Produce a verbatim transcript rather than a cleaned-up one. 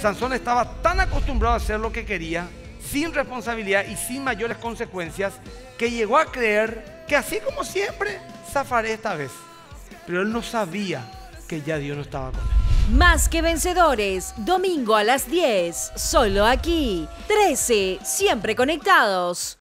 Sansón estaba tan acostumbrado a hacer lo que quería, sin responsabilidad y sin mayores consecuencias, que llegó a creer que así como siempre, zafaré esta vez. Pero él no sabía que ya Dios no estaba con él. Más que Vencedores, domingo a las diez, solo aquí, trece, siempre conectados.